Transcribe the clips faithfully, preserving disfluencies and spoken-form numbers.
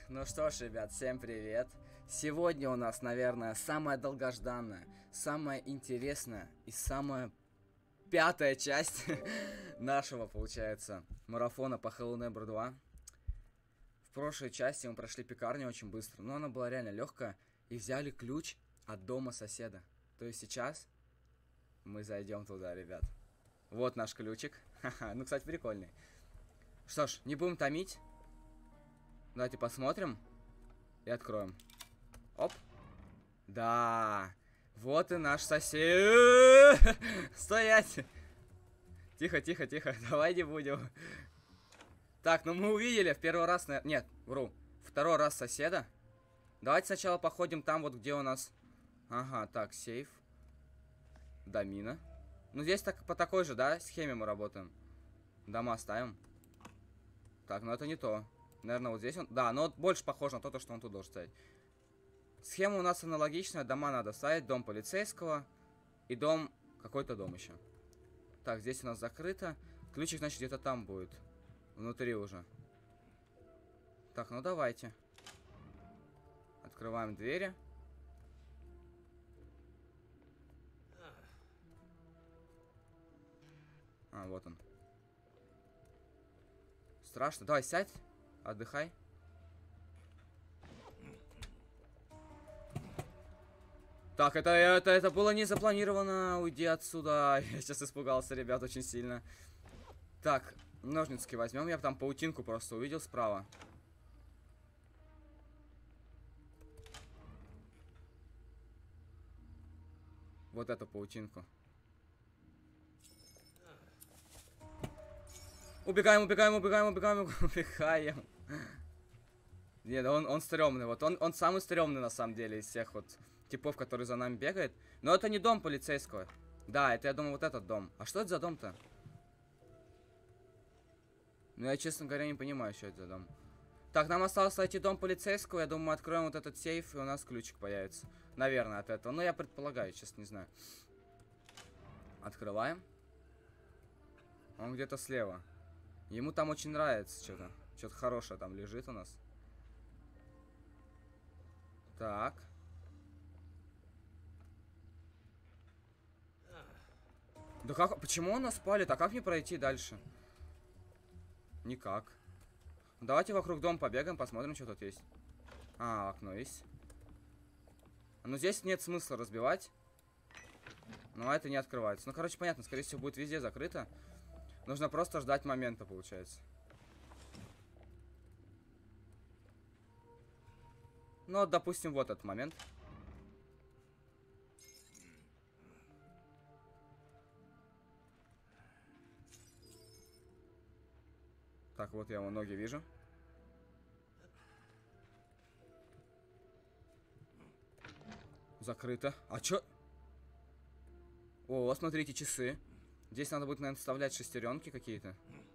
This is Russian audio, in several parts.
Ну что ж, ребят, всем привет. Сегодня у нас, наверное, самая долгожданная, самая интересная и самая пятая часть нашего, получается, марафона по Hello Neighbor два. В прошлой части мы прошли пекарню очень быстро, но она была реально легкая, и взяли ключ от дома соседа. То есть сейчас мы зайдем туда, ребят. Вот наш ключик. Ха-ха, ну, кстати, прикольный. Что ж, не будем томить. Давайте посмотрим и откроем. Оп. Да. Вот и наш сосед. Стоять. Тихо, тихо, тихо. Давай не будем. Так, ну мы увидели в первый раз... На... Нет, вру. Второй раз соседа. Давайте сначала походим там, вот где у нас... Ага, так, сейф. Домина. Ну здесь так, по такой же, да, схеме мы работаем. Дома ставим. Так, ну это не то. Наверное, вот здесь он... Да, но вот больше похоже на то, что он тут должен стоять. Схема у нас аналогичная. Дома надо ставить. Дом полицейского. И дом... Какой-то дом еще. Так, здесь у нас закрыто. Ключик, значит, где-то там будет. Внутри уже. Так, ну давайте. Открываем двери. А, вот он. Страшно. Давай, сядь. Отдыхай. Так, это, это, это было не запланировано. Уйди отсюда. Я сейчас испугался, ребят, очень сильно. Так, ножницы возьмем. Я там паутинку просто увидел справа. Вот эту паутинку. Убегаем, убегаем, убегаем, убегаем, убегаем. Нет, он, он стрёмный. Вот он, он самый стрёмный на самом деле из всех вот типов, которые за нами бегает. Но это не дом полицейского. Да, это, я думаю, вот этот дом. А что это за дом-то? Ну, я, честно говоря, не понимаю, что это за дом. Так, нам осталось найти дом полицейского. Я думаю, мы откроем вот этот сейф, и у нас ключик появится. Наверное, от этого. Ну, я предполагаю, честно, не знаю. Открываем. Он где-то слева. Ему там очень нравится что-то. Что-то хорошее там лежит у нас. Так. Да как? Почему он нас палит? А как мне пройти дальше? Никак. Давайте вокруг дома побегаем, посмотрим, что тут есть. А, окно есть. Но здесь нет смысла разбивать. Но это не открывается. Ну, короче, понятно, скорее всего, будет везде закрыто. Нужно просто ждать момента, получается. Ну, вот, допустим, вот этот момент. Так, вот я его ноги вижу. Закрыто. А чё? О, смотрите, часы. Здесь надо будет, наверное, вставлять шестеренки какие-то.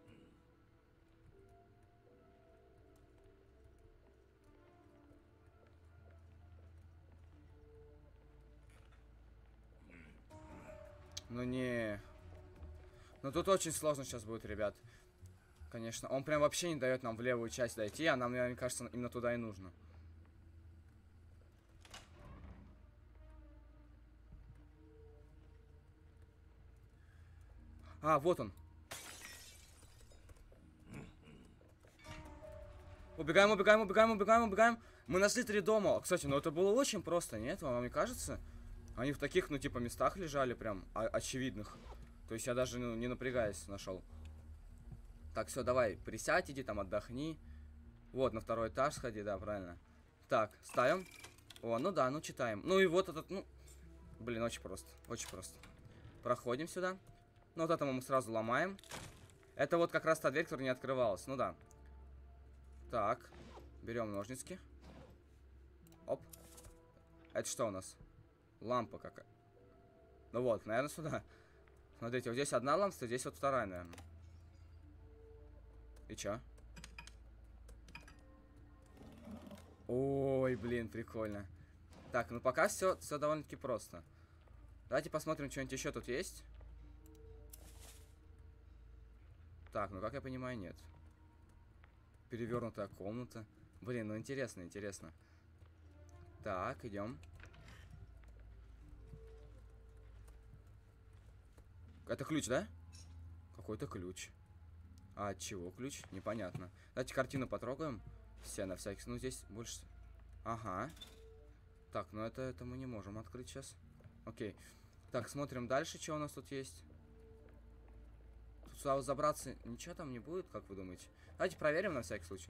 Ну не. Ну тут очень сложно сейчас будет, ребят. Конечно. Он прям вообще не дает нам в левую часть дойти, а нам, мне кажется, именно туда и нужно. А, вот он. Убегаем, убегаем, убегаем, убегаем, убегаем. Мы нашли три дома. Кстати, ну это было очень просто, нет? Вам не кажется? Они в таких, ну, типа, местах лежали прям очевидных. То есть я даже, ну, не напрягаясь нашел. Так, все, давай, присядь, иди там, отдохни. Вот, на второй этаж сходи, да, правильно. Так, ставим. О, ну да, ну читаем. Ну и вот этот, ну... Блин, очень просто, очень просто. Проходим сюда. Ну, вот это мы сразу ломаем. Это вот как раз та дверь, которая не открывалась. Ну да. Так. Берем ножницы. Оп. Это что у нас? Лампа какая. Ну вот, наверное, сюда. Смотрите, вот здесь одна лампа, здесь вот вторая, наверное. И чё? Ой, блин, прикольно. Так, ну пока все, все довольно-таки просто. Давайте посмотрим, что-нибудь еще тут есть. Так, ну как я понимаю, нет. Перевернутая комната. Блин, ну интересно, интересно. Так, идем. Это ключ, да? Какой-то ключ. А от чего ключ? Непонятно. Давайте картину потрогаем. Все на всякий... Ну, здесь больше... Ага. Так, ну это, это мы не можем открыть сейчас. Окей. Так, смотрим дальше, что у нас тут есть. Тут сюда вот забраться... Ничего там не будет, как вы думаете? Давайте проверим на всякий случай.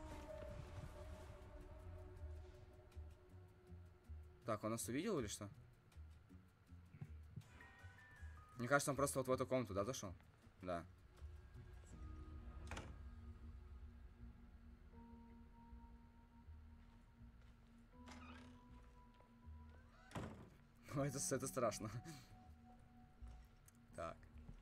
Так, он нас увидел или что? Мне кажется, он просто вот в эту комнату, да, зашел? Да. Ну, это, это страшно. Так.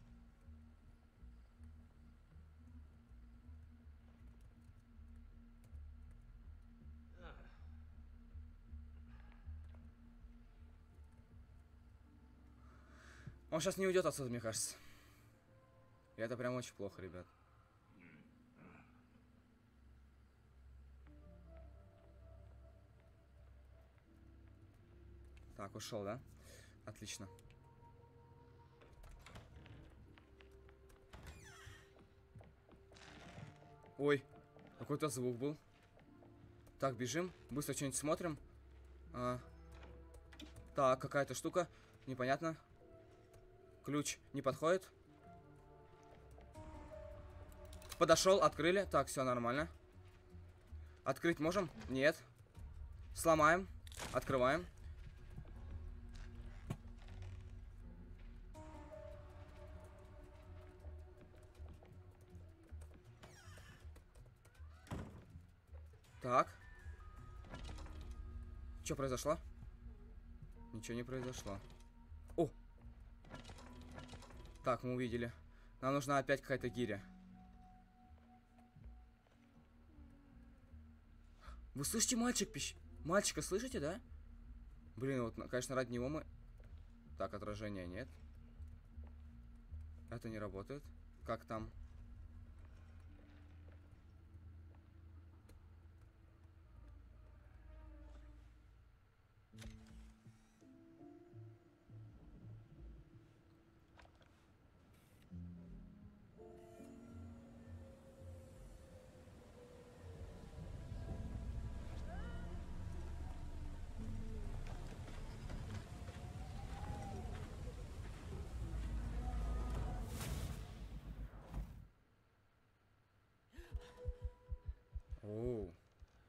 Он сейчас не уйдет отсюда, мне кажется. И это прям очень плохо, ребят. Так, ушел, да? Отлично. Ой, какой-то звук был. Так, бежим. Быстро что-нибудь смотрим. А, так, какая-то штука. Непонятно. Ключ не подходит. Подошел, открыли. Так, все нормально. Открыть можем? Нет. Сломаем. Открываем. Так. Что произошло? Ничего не произошло. О! Так, мы увидели. Нам нужна опять какая-то гиря. Вы слышите, мальчик пищ... Мальчика слышите, да? Блин, вот, конечно, ради него мы... Так, отражения нет. Это не работает. Как там? Оу.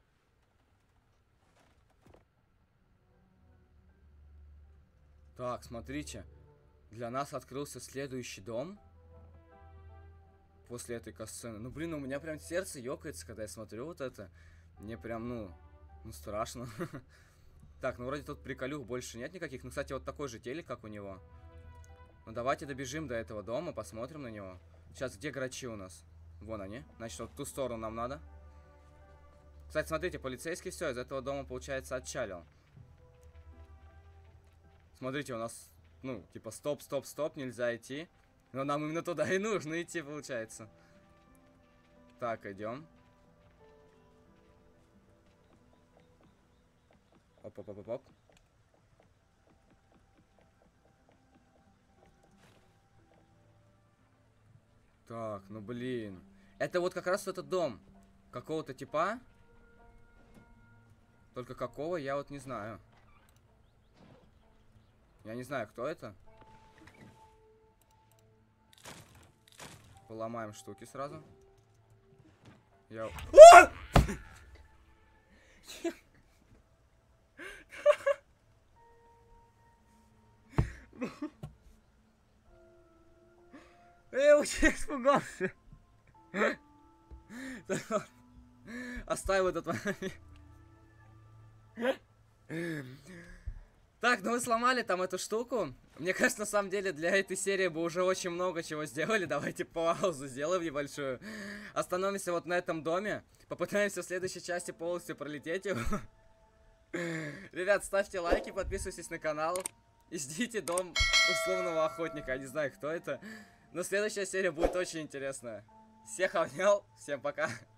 Так, смотрите. Для нас открылся следующий дом. После этой касцены. Ну, блин, у меня прям сердце ёкается, когда я смотрю вот это. Мне прям, ну, ну страшно. Так, ну вроде тут приколюх больше нет никаких. Ну, кстати, вот такой же телек, как у него. Ну, давайте добежим до этого дома, посмотрим на него. Сейчас, где грачи у нас? Вон они. Значит, вот в ту сторону нам надо. Кстати, смотрите, полицейский все, из этого дома, получается, отчалил. Смотрите, у нас, ну, типа, стоп, стоп, стоп, нельзя идти. Но нам именно туда и нужно идти, получается. Так, идем. Оп-оп-оп-оп. Так, ну блин. Это вот как раз этот дом. Какого-то типа. Только какого, я вот не знаю. Я не знаю, кто это. Поломаем штуки сразу. Я... Я очень испугался. Оставил этот момент. Так, ну вы сломали там эту штуку. Мне кажется, на самом деле, для этой серии бы уже очень много чего сделали. Давайте паузу сделаем небольшую. Остановимся вот на этом доме. Попытаемся в следующей части полностью пролететь его. Ребят, ставьте лайки, подписывайтесь на канал. И ждите дом условного охотника. Я не знаю, кто это. Но следующая серия будет очень интересная. Всех обнял. Всем пока.